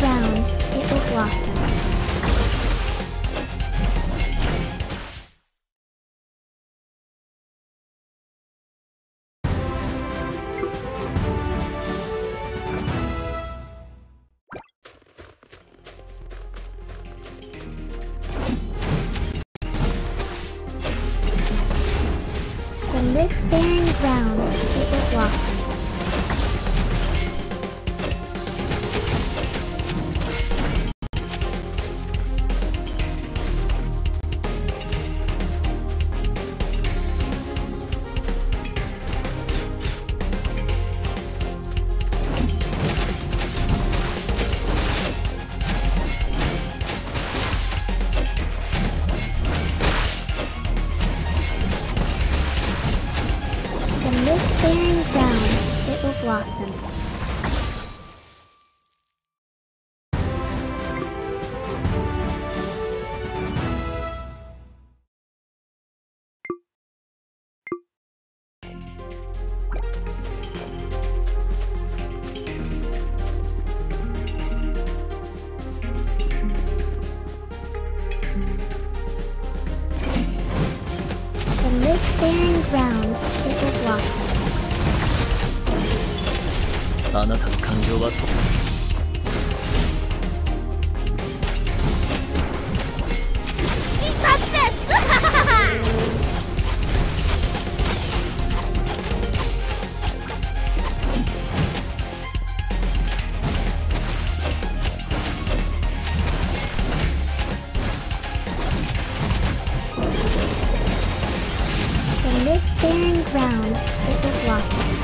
ground, it will blossom. From this barren ground, it will blossom. From this barren ground, it will blossom. From this barren ground, it will blossom. あなたの感情はと From this barren ground, it will blossom.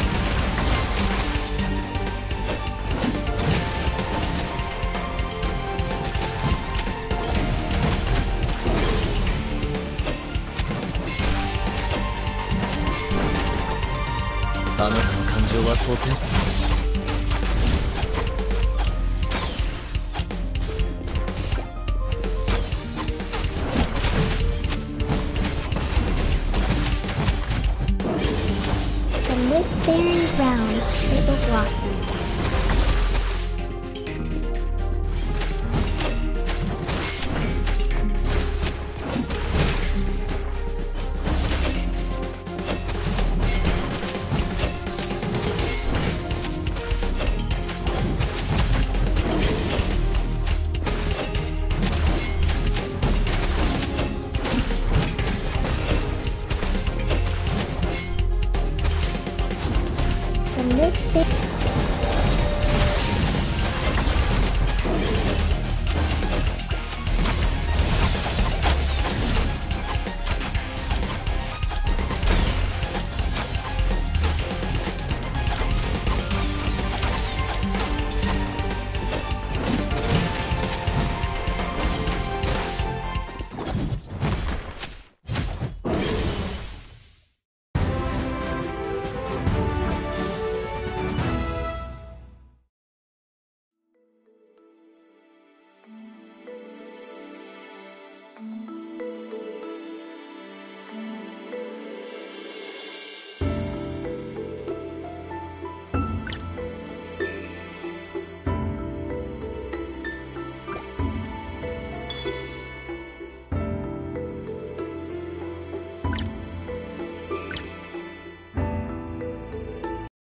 あなたの感情は到底 From this barren ground, it will blossom. From this big